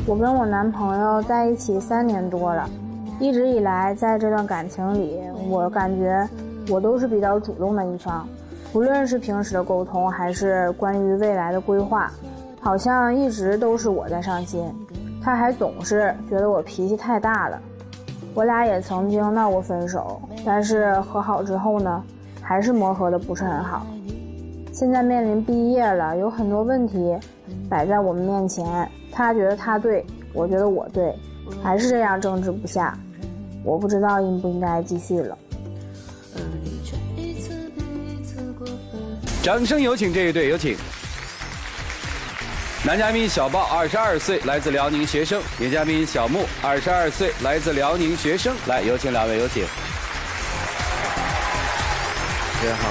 我跟我男朋友在一起3年多了，一直以来在这段感情里，我感觉我都是比较主动的一方，无论是平时的沟通还是关于未来的规划，好像一直都是我在上心。他还总是觉得我脾气太大了。我俩也曾经闹过分手，但是和好之后呢，还是磨合的不是很好。现在面临毕业了，有很多问题摆在我们面前，他觉得他对，我觉得我对，还是这样争执不下。我不知道应不应该继续了。 掌声有请这一对，有请。男嘉宾小豹22岁，来自辽宁学生；女嘉宾小木22岁，来自辽宁学生。来，有请两位，有请。主持人好。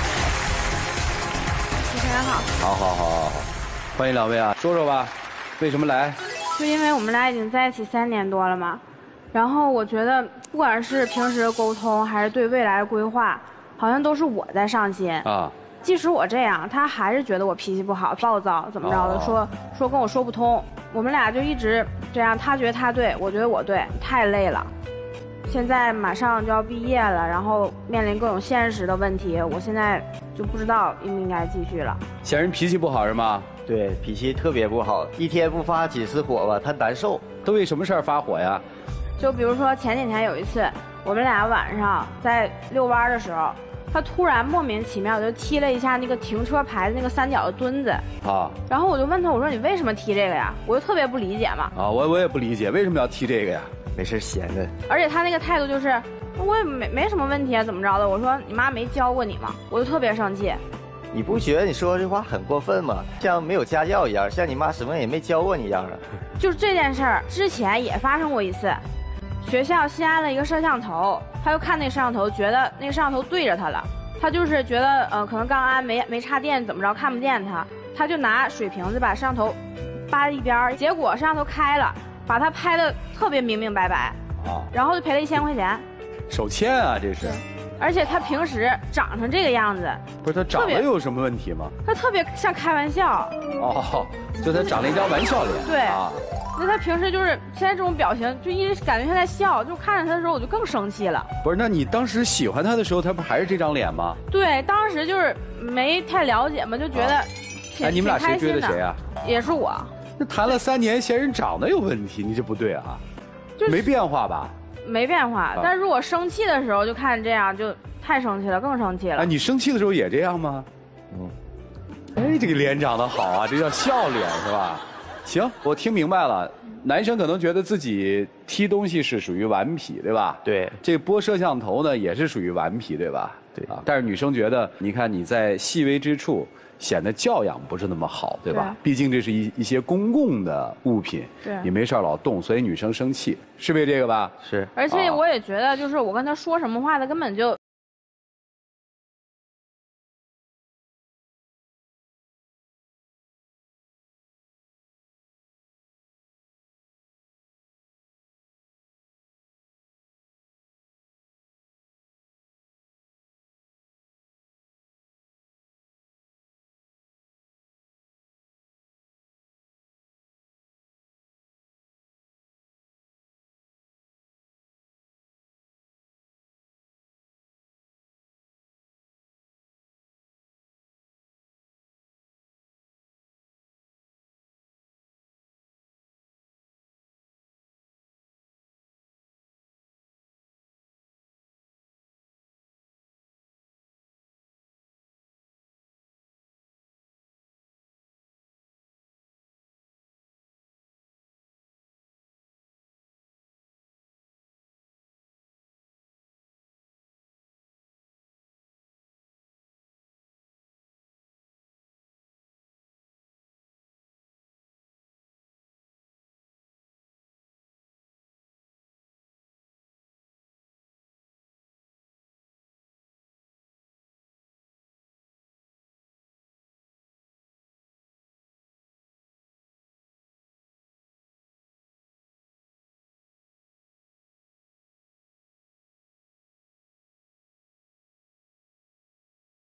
主持人好。 好，欢迎两位啊，说说吧，为什么来？ 就因为我们俩已经在一起3年多了嘛，然后我觉得不管是平时的沟通还是对未来的规划，好像都是我在上心啊。即使我这样，他还是觉得我脾气不好、暴躁，怎么着的，说跟我说不通。我们俩就一直这样，他觉得他对，我觉得我对，太累了。现在马上就要毕业了，然后面临各种现实的问题，我现在就不知道应不应该继续了。 嫌人脾气不好是吗？ 对，脾气特别不好，一天不发几次火吧，他难受。 都为什么事儿发火呀？ 就比如说前几天有一次，我们俩晚上在遛弯的时候，他突然莫名其妙就踢了一下那个停车牌的那个3角的墩子啊，然后我就问他，我说你为什么踢这个呀？我就特别不理解嘛。 啊，我也不理解为什么要踢这个呀？ 没事闲的。 而且他那个态度就是，我也没什么问题啊，怎么着的？我说你妈没教过你吗？我就特别生气。 你不觉得你说这话很过分吗？像没有家教一样，像你妈什么也没教过你一样啊。 就是这件事儿之前也发生过一次，学校新安了一个摄像头，他又看那个摄像头，觉得那个摄像头对着他了。他就是觉得可能刚安没插电怎么着看不见他就拿水瓶子把摄像头扒在一边，结果摄像头开了，把他拍的特别明白啊，然后就赔了1000块钱。 手欠啊，这是。 而且他平时长成这个样子， 不是他长得有什么问题吗？ 他特别像开玩笑。 哦，就他长了一张玩笑脸。 对啊。那他平时就是现在这种表情，就一直感觉他在笑，就看着他的时候我就更生气了。 不是，那你当时喜欢他的时候，他不还是这张脸吗？ 对，当时就是没太了解嘛，就觉得挺你们俩谁追的谁啊？ 也是我。 那谈了3年，嫌人长得有问题，你这不对啊？就是没变化吧？ 没变化，但是如果生气的时候就看这样，就太生气了，更生气了。 啊，你生气的时候也这样吗？哎，这个脸长得好啊，这叫笑脸是吧？行，我听明白了。男生可能觉得自己踢东西是属于顽皮，对吧？ 对。这拨摄像头呢，也是属于顽皮，对吧？ 对啊。但是女生觉得，你看你在细微之处显得教养不是那么好，对吧？毕竟这是一些公共的物品， 对， 你没事老动，所以女生生气，是不是这个吧？ 是。 而且我也觉得，就是我跟他说什么话，他根本就。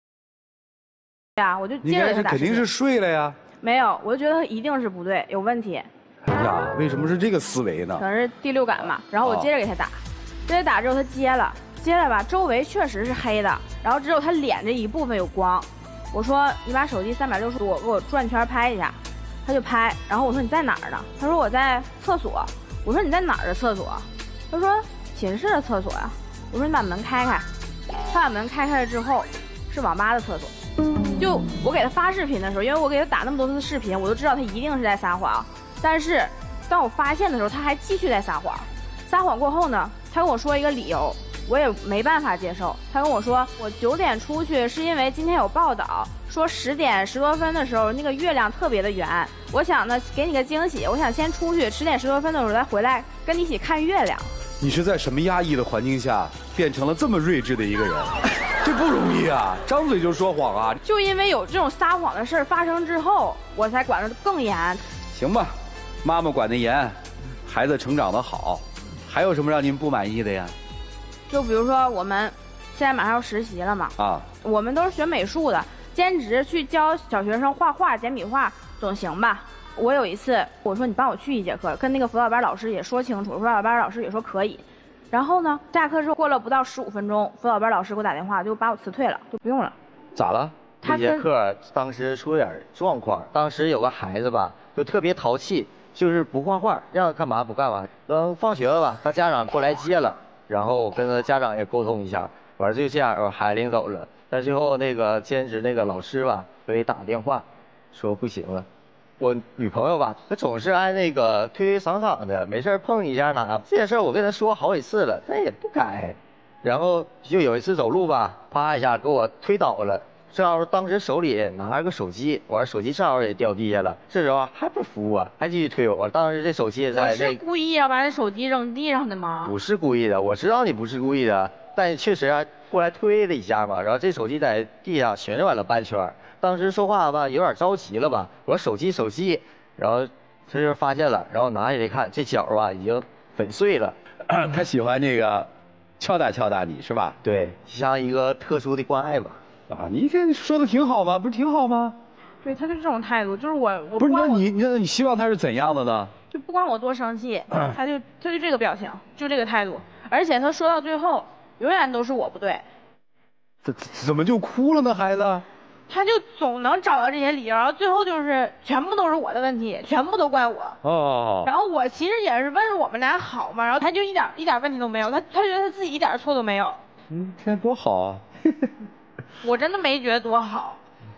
呀，我就接着他打。 肯定是睡了呀。 没有，我就觉得他一定是不对，有问题。 哎呀，为什么是这个思维呢？ 可能是第六感嘛。然后我接着给他打，接着打之后他接了吧，周围确实是黑的，然后只有他脸这一部分有光。我说你把手机360度给我转圈拍一下，他就拍。然后我说你在哪儿呢？他说我在厕所。我说你在哪儿的厕所？他说寝室的厕所呀。我说你把门开开。他把门开开了之后，是网吧的厕所。就我给他发视频的时候，因为我给他打那么多次视频，我都知道他一定是在撒谎。但是当我发现的时候，他还继续在撒谎。撒谎过后呢，他跟我说一个理由，我也没办法接受。他跟我说，我9点出去是因为今天有报道说10点10多分的时候那个月亮特别的圆，我想呢给你个惊喜，我想先出去10点10多分的时候再回来跟你一起看月亮。 你是在什么压抑的环境下变成了这么睿智的一个人？这不容易啊，张嘴就说谎啊！ 就因为有这种撒谎的事儿发生之后，我才管得更严。 行吧，妈妈管得严，孩子成长得好，还有什么让您不满意的呀？ 就比如说我们现在马上要实习了嘛，我们都是学美术的，兼职去教小学生画画、简笔画总行吧？我有一次我说你帮我去1节课，跟那个辅导班老师也说清楚，辅导班老师也说可以。然后呢，下课之后过了不到15分钟，辅导班老师给我打电话，就把我辞退了，就不用了。 咋了？那节课当时出了点状况，当时有个孩子吧，就特别淘气，就是不画画，让他干嘛不干嘛。等放学了吧，他家长过来接了，然后我跟他家长也沟通一下，完了就这样，孩子领走了。但最后那个兼职那个老师吧，给打电话，说不行了。我女朋友吧，她总是爱那个推推搡搡的，没事碰一下哪。这件事我跟她说好几次了，她也不改。然后就有一次走路吧，啪一下给我推倒了。正好当时手里拿着个手机，我手机正好也掉地下了。这时候还不服我，还继续推我。当时这手机也在我是故意要把这手机扔地上的吗？ 不是故意的，我知道你不是故意的，但确实啊过来推了一下嘛。然后这手机在地上旋转了半圈。当时说话吧有点着急了吧，我说手机，然后这就发现了，然后拿起来看，这角啊已经粉碎了。 他喜欢这个敲打你是吧？ 对，像一个特殊的关爱吧。 啊，你这说的挺好吗？不是挺好吗？ 对，他就是这种态度，就是我不是那你希望他是怎样的呢？ 就不管我多生气，他就这个表情，就这个态度，而且他说到最后永远都是我不对。 怎么就哭了呢，孩子？ 他就总能找到这些理由，然后最后就是全部都是我的问题，全部都怪我。 哦。 然后我其实也是为了我们俩好嘛，然后他就一点问题都没有，他觉得他自己一点错都没有。 这多好啊！ 我真的没觉得多好，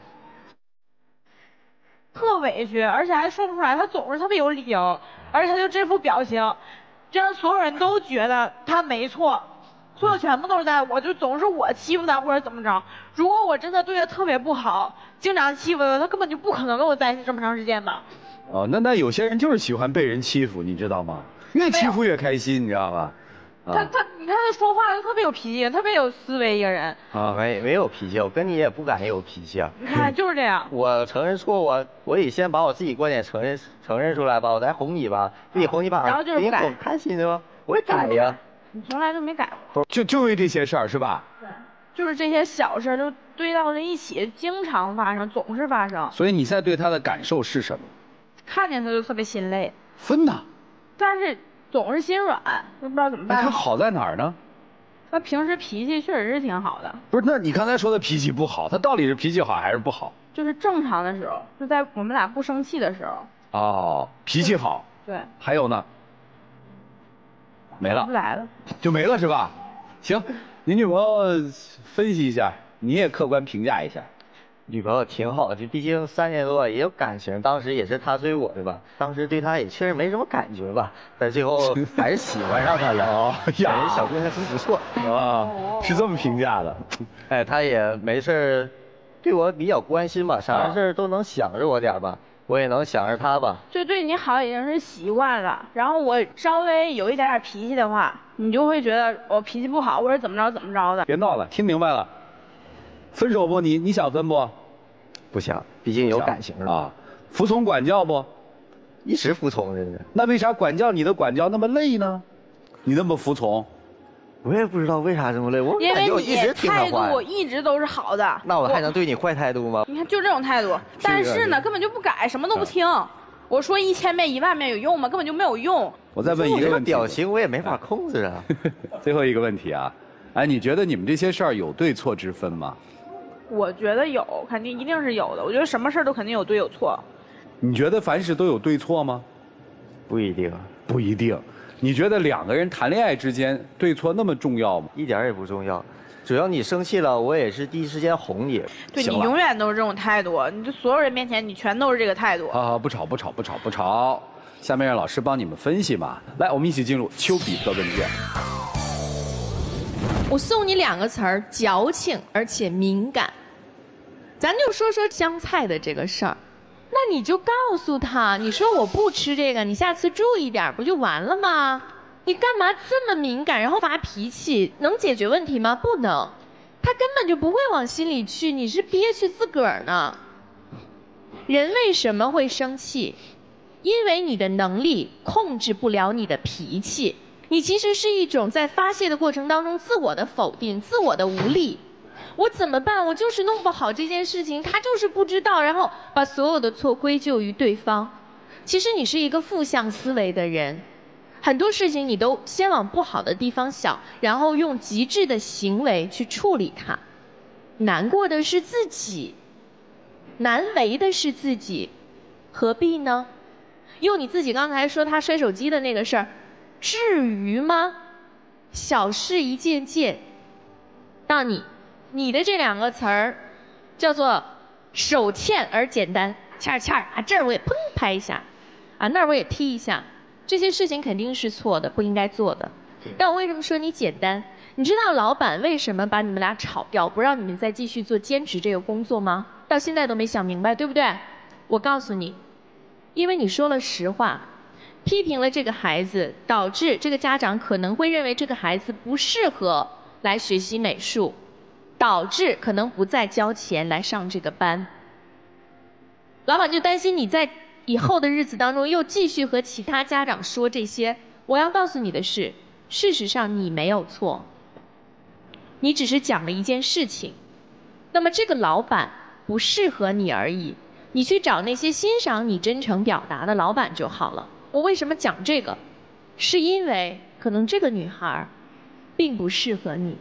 特委屈，而且还说不出来，他总是特别有理由，而且他就这副表情，这样所有人都觉得他没错。错全部都是在我，就总是我欺负他或者怎么着。如果我真的对他特别不好，经常欺负他，他根本就不可能跟我在一起这么长时间的。 哦，那有些人就是喜欢被人欺负，你知道吗？越欺负越开心，你知道吧？ 你看他说话就特别有脾气，特别有思维一个人。 啊，没有脾气，我跟你也不敢有脾气啊。 你看就是这样。 我承认错误，我得先把我自己观点承认出来吧，我再哄你吧，你哄你吧， 然后就是不改， 开心的吗？我也改呀。 你从来都没改过， 就为这些事儿是吧？ 对，就是这些小事就堆到了一起，经常发生，总是发生。 所以你现在对他的感受是什么？ 看见他就特别心累， 分呐。 但是总是心软，就不知道怎么办。 他好在哪儿呢？ 他平时脾气确实是挺好的。 不是，那你刚才说的脾气不好，他到底是脾气好还是不好？ 就是正常的时候，就在我们俩不生气的时候。 哦，脾气好。 对。 还有呢？没了， 不来了， 就没了是吧？行，您女朋友分析一下，你也客观评价一下。 女朋友挺好的，毕竟3年多也有感情，当时也是她追我的吧，当时对她也确实没什么感觉吧，但最后还是喜欢上她了。 哦呀， 小姑娘真不错啊，是这么评价的。 哎，她也没事对我比较关心吧，啥事都能想着我点吧。我也能想着他吧， 就对你好已经是习惯了。然后我稍微有一点脾气的话，你就会觉得我脾气不好，或者怎么着的。 别闹了，听明白了。分手不？你想分不？ 不想，毕竟有感情了啊。服从管教不？ 一直服从着呢。 那为啥管教你的管教那么累呢？你那么服从？ 我也不知道为啥这么累，我感觉我一直挺态度一直都是好的。 那我还能对你坏态度吗？ 你看就这种态度，但是呢根本就不改，什么都不听。 我说1000遍、10000遍有用吗？根本就没有用。 我再问一个问题， 表情我也没法控制啊。 最后一个问题啊，哎，你觉得你们这些事儿有对错之分吗？ 我觉得有，肯定一定是有的。我觉得什么事儿都肯定有对有错。 你觉得凡事都有对错吗？ 不一定， 不一定。你觉得2个人谈恋爱之间对错那么重要吗？ 一点也不重要。只要你生气了，我也是第一时间哄你。 对，你永远都是这种态度，你这所有人面前你全都是这个态度。 好，不吵不吵不吵不吵。下面让老师帮你们分析嘛。来，我们一起进入丘比特问卷。 我送你2个词儿：矫情而且敏感。咱就说说香菜的这个事儿，那你就告诉他，你说我不吃这个，你下次注意点，不就完了吗？你干嘛这么敏感，然后发脾气？能解决问题吗？不能，他根本就不会往心里去，你是憋屈自个儿呢。人为什么会生气？因为你的能力控制不了你的脾气。你其实是一种在发泄的过程当中自我的否定、自我的无力。我怎么办？我就是弄不好这件事情，他就是不知道，然后把所有的错归咎于对方。其实你是一个负向思维的人，很多事情你都先往不好的地方想，然后用极致的行为去处理它。难过的是自己，难为的是自己，何必呢？用你自己刚才说他摔手机的那个事儿，至于吗？小事一件件。让你的这2个词儿叫做手欠而简单，欠儿啊，这儿我也砰拍一下，啊那儿我也踢一下，这些事情肯定是错的，不应该做的。但我为什么说你简单？你知道老板为什么把你们俩炒掉，不让你们再继续做兼职这个工作吗？到现在都没想明白，对不对？我告诉你，因为你说了实话，批评了这个孩子，导致这个家长可能会认为这个孩子不适合来学习美术，导致可能不再交钱来上这个班。老板就担心你在以后的日子当中又继续和其他家长说这些。我要告诉你的是，事实上你没有错，你只是讲了一件事情。那么这个老板不适合你而已，你去找那些欣赏你真诚表达的老板就好了。我为什么讲这个？是因为可能这个女孩并不适合你。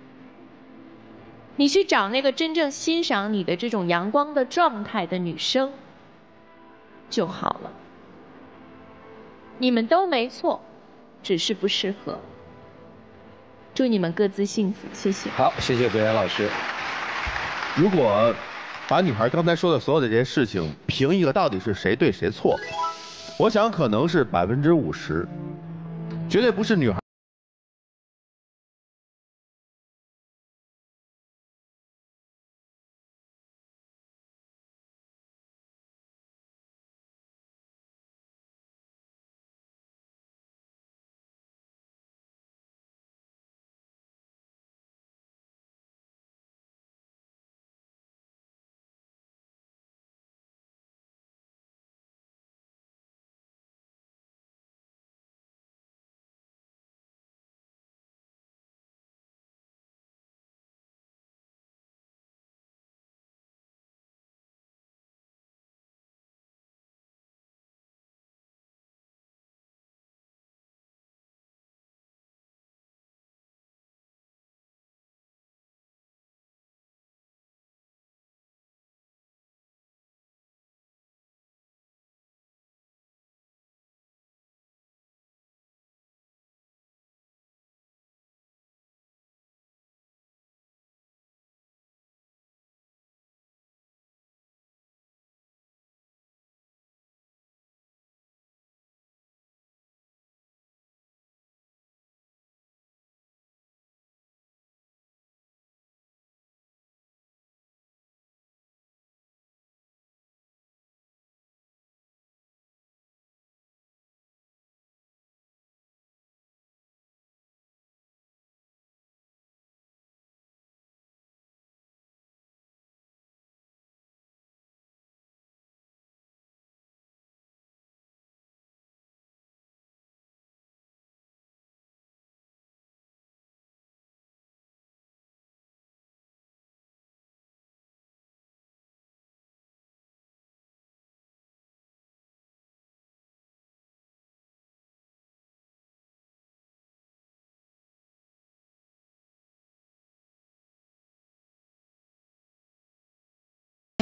你去找那个真正欣赏你的这种阳光的状态的女生就好了。你们都没错，只是不适合。祝你们各自幸福，谢谢。 好，谢谢德言老师。 如果把女孩刚才说的所有的这些事情评一个到底是谁对谁错，我想可能是50%，绝对不是女孩。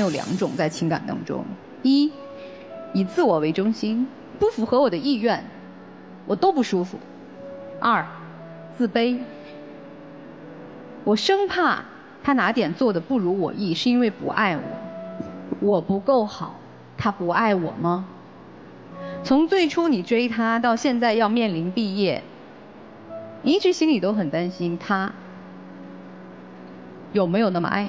有2种在情感当中：一，以自我为中心，不符合我的意愿，我都不舒服；二，自卑，我生怕他哪点做的不如我意，是因为不爱我，我不够好，他不爱我吗？从最初你追他到现在要面临毕业，你一直心里都很担心他有没有那么爱你。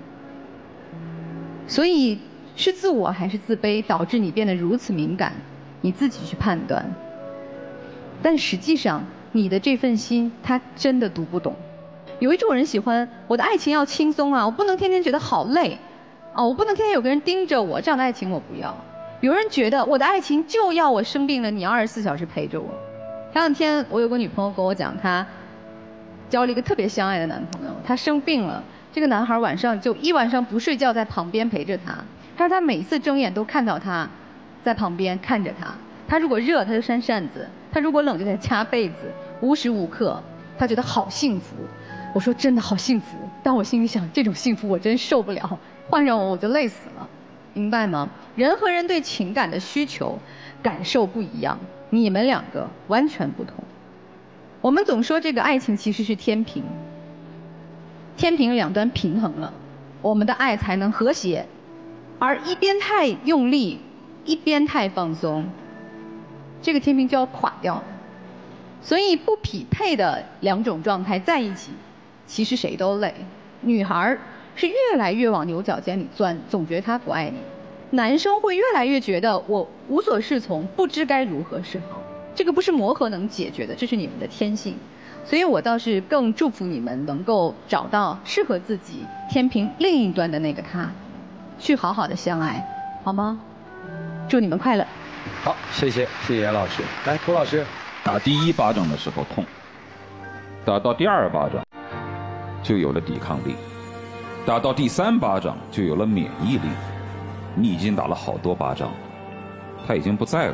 所以是自我还是自卑导致你变得如此敏感，你自己去判断。但实际上你的这份心他真的读不懂。有一种人喜欢我的爱情要轻松啊，我不能天天觉得好累啊，我不能天天有个人盯着我，这样的爱情我不要。有人觉得我的爱情就要我生病了你要24小时陪着我。前2天我有个女朋友跟我讲，她交了一个特别相爱的男朋友，她生病了，这个男孩晚上就一晚上不睡觉在旁边陪着她。她说她每次睁眼都看到他在旁边看着她，她如果热她就扇扇子，她如果冷就在掐被子，无时无刻她觉得好幸福。我说真的好幸福，但我心里想这种幸福我真受不了，换上我就累死了，明白吗？人和人对情感的需求感受不一样，你们2个完全不同。我们总说这个爱情其实是天平，天平2端平衡了，我们的爱才能和谐。而一边太用力，一边太放松，这个天平就要垮掉。所以不匹配的2种状态在一起，其实谁都累。女孩是越来越往牛角尖里钻，总觉得他不爱你；男生会越来越觉得我无所适从，不知该如何是好。这个不是磨合能解决的，这是你们的天性。所以我倒是更祝福你们能够找到适合自己天平另一端的那个他，去好好的相爱，好吗？祝你们快乐。 好，谢谢严老师。来，郭老师。 打第1巴掌的时候痛，打到第2巴掌就有了抵抗力，打到第3巴掌就有了免疫力。你已经打了好多巴掌，他已经不在乎。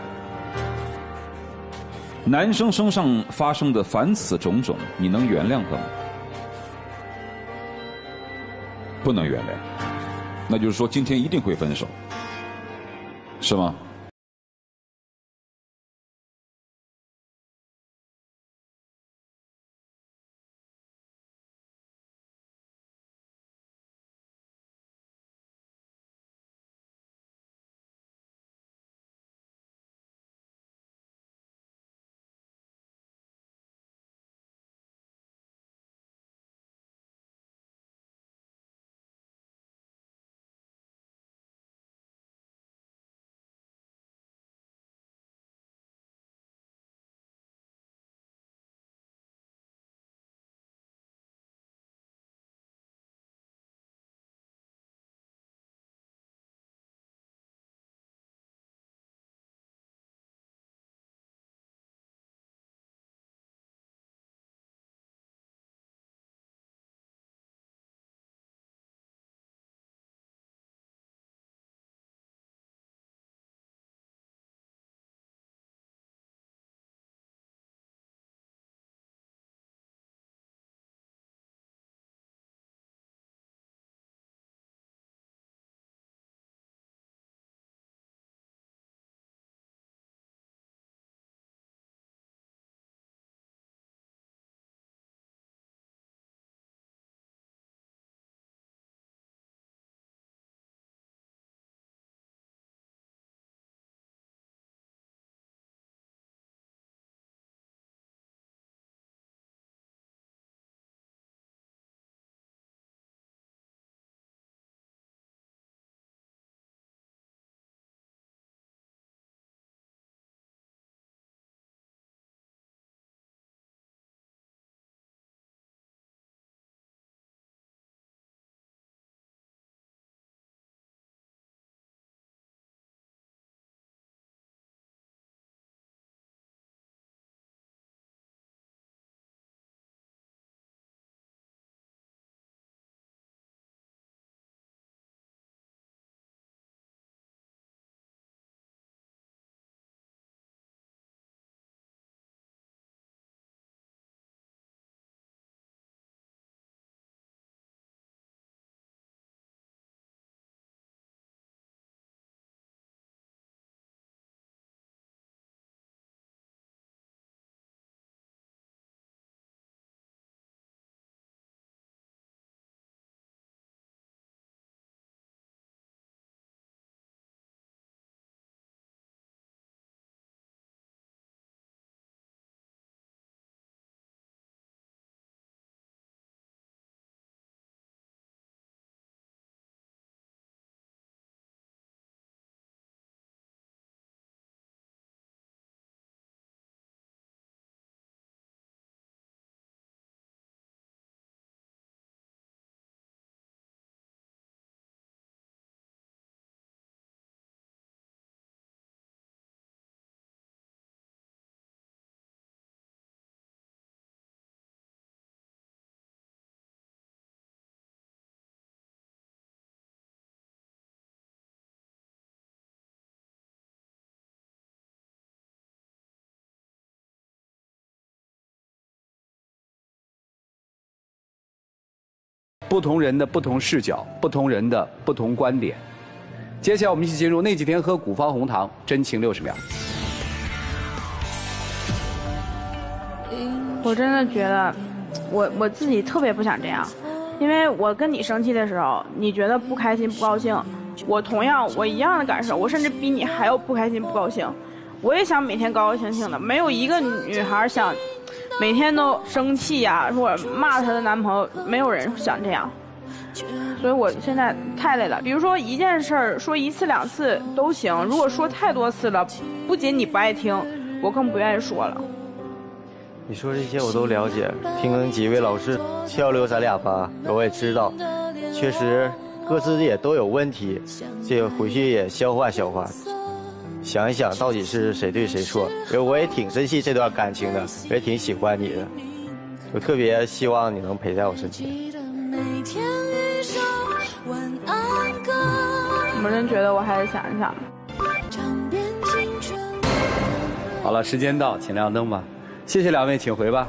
男生身上发生的凡此种种，你能原谅他吗？不能原谅，那就是说今天一定会分手，是吗？ 不同人的不同视角，不同人的不同观点。接下来我们一起进入那几天喝古方红糖真情60秒。 我真的觉得，我自己特别不想这样，因为我跟你生气的时候，你觉得不开心不高兴，我一样的感受，我甚至比你还要不开心不高兴。我也想每天高高兴兴的，没有一个女孩想每天都生气呀，或者骂她的男朋友，没有人想这样。所以我现在太累了。比如说一件事儿说1次2次都行，如果说太多次了，不仅你不爱听，我更不愿意说了。 你说这些我都了解，听几位老师交流咱俩吧，我也知道，确实各自也都有问题，这个回去也消化消化，想一想到底是谁对谁错。因为我也挺珍惜这段感情的，我也挺喜欢你的，我特别希望你能陪在我身边。 我真觉得我还是想一想。 好了，时间到，请亮灯吧。谢谢两位，请回吧。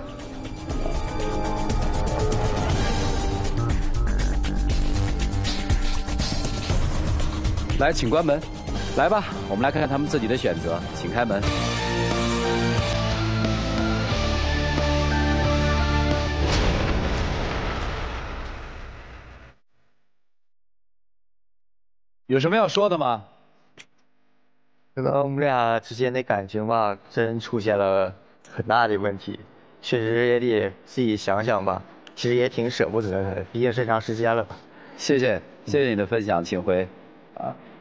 来，请关门。来吧，我们来看看他们自己的选择，请开门。有什么要说的吗？ 可能我们俩之间的感情吧，真出现了很大的问题，确实也得自己想想吧。其实也挺舍不得的，毕竟这长时间了吧。 谢谢你的分享，请回。啊。